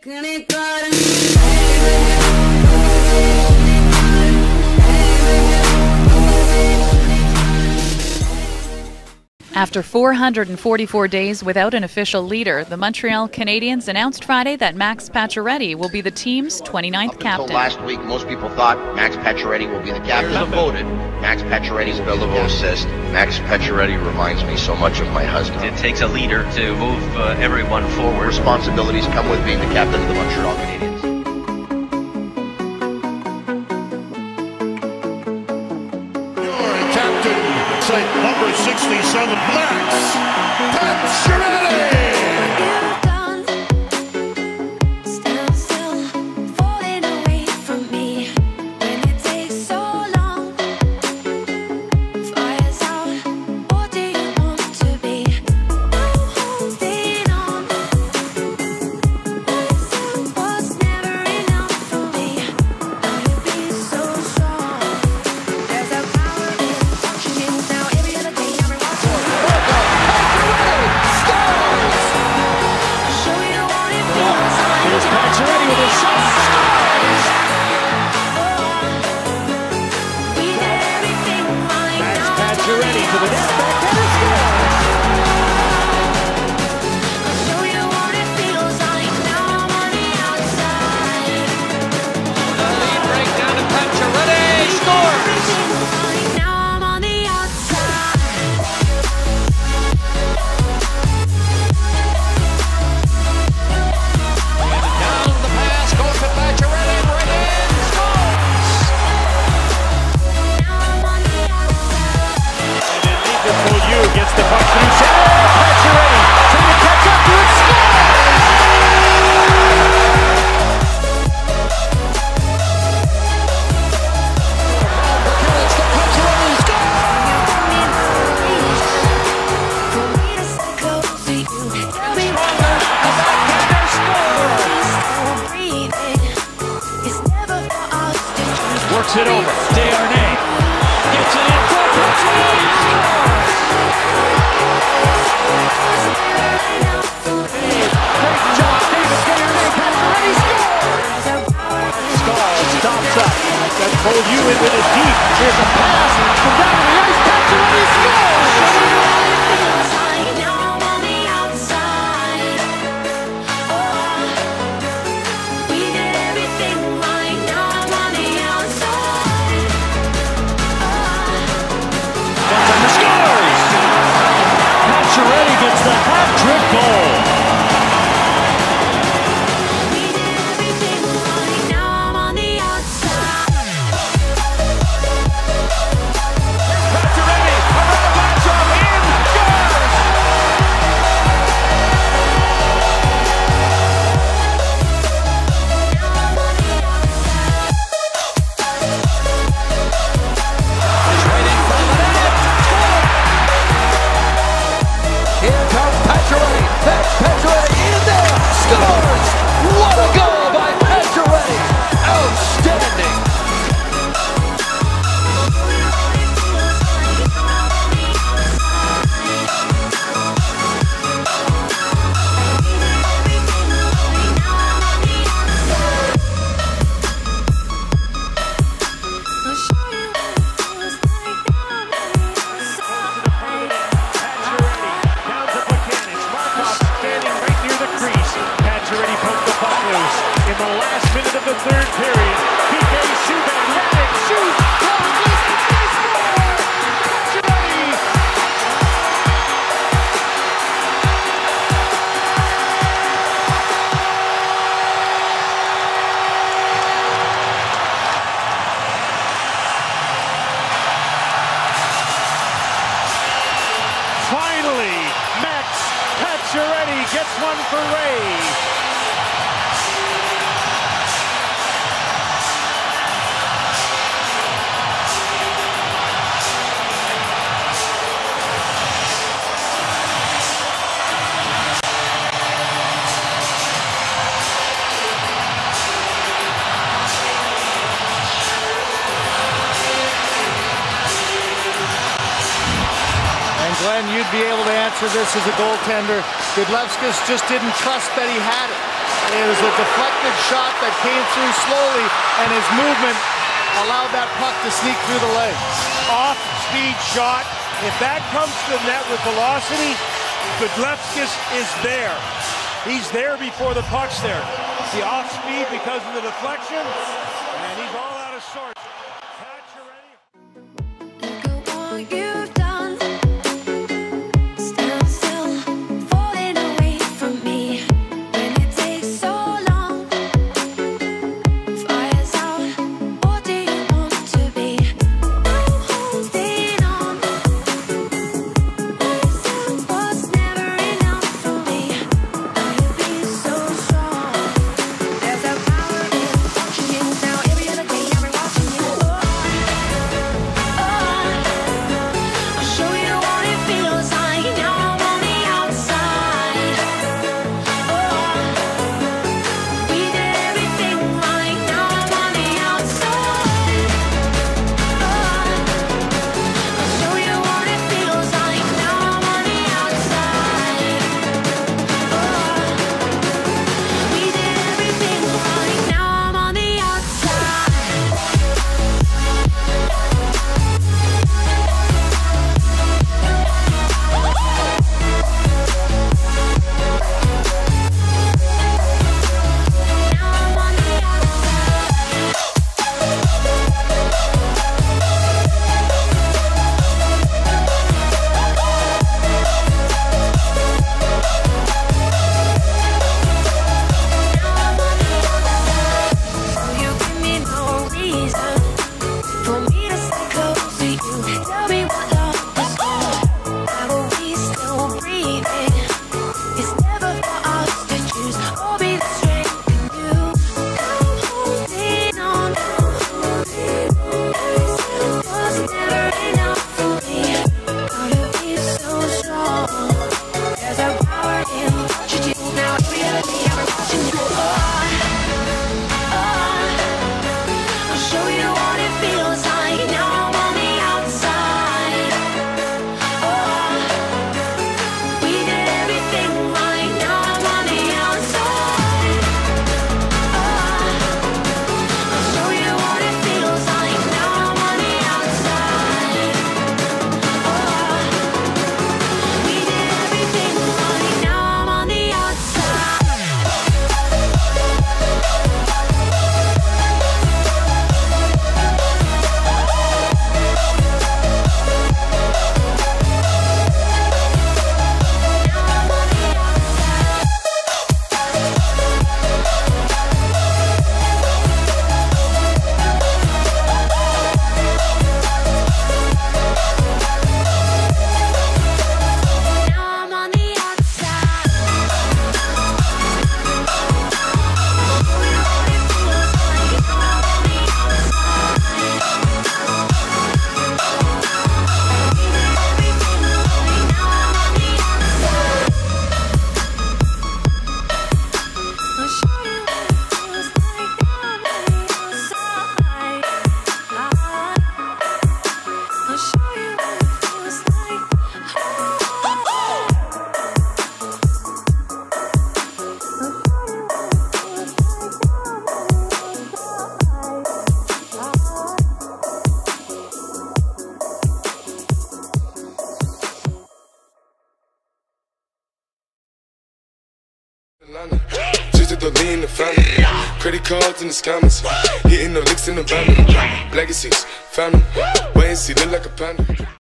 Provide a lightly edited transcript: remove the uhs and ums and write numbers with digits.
After 444 days without an official leader, the Montreal Canadiens announced Friday that Max Pacioretty will be the team's 29th captain. Until last week, most people thought Max Pacioretty will be the captain. Voted. Max Pacioretty will be the assist. Max Pacioretty reminds me so much of my husband. It takes a leader to move everyone forward. Responsibilities come with being the captain of the Montreal Canadiens. Number 67, Max Pacioretty! Pacioretty to the net, back and scores! I'll show you what it feels like now I'm on the outside. The lead break down to Pacioretty, scores! Now I'm on the outside. Down the pass, goes to Pacioretty, right in, scores! Now I'm on the outside. You gets the puck through center. Pacioretty trying to catch up to it. Works it over. Desharnais gets it in for Pacioretty. Pull you in with it deep. Here's a pass from down the ice. Pacioretty scores! Now I'm on the outside. We did everything right. Now I'm on the outside. And scores! Pacioretty gets the hat-trick goal. Pacioretty in there, scores! What a goal by Pacioretty! Outstanding! Pacioretty poked the puck loose in the last minute of the third period. PK Subban had it, shoots, blocked, they score! Pacioretty! Finally, Max Pacioretty gets one for Ray. Glenn, you'd be able to answer this as a goaltender. Godlevskis just didn't trust that he had it. It was a deflected shot that came through slowly, and his movement allowed that puck to sneak through the legs. Off-speed shot. If that comes to the net with velocity, Godlewskis is there. He's there before the puck's there. The off-speed because of the deflection, and he's all out of sorts. Pacioretty. Look at what you've done. Stand still, falling away from me. When it takes so long, fire's out. What do you want to be? I'm holding on. Was never enough for me. Now you've been so strong. There's a power in watching you. Now every other day I'm watching you. I'll show you what it feels like. Now I'm on the outside. We did everything right. Now I'm on the outside. I'll show you what it feels like. Now I'm on the outside. We did everything right. Now I'm on the outside. Now I'm on the outside. You give me no reason for me to stay close to you. Tell me what love is for. Why are we still breathing? It's never for us to choose. Or be the strength in you. I'm holding on. Was never enough for me. How to be so strong. There's a power in watching you. Now every other day I'm watching you. I'll show you what it feels like. Now I'm on the outside. We did everything right. Now I'm on the outside. I'll show you what it feels like. Now I'm on the outside. We did everything right. Now I'm on the outside. Now I'm on the outside. Show you what it feels like. Now I'm on the outside. We did everything right. Now I'm on the outside. I'll show you what it feels like. Now I'm on the outside. I'll show you what it feels like. Just to the lean the family. Credit cards in the scammers. Hitting the licks in the van. Legacies, family. Wait and see, look like a panda.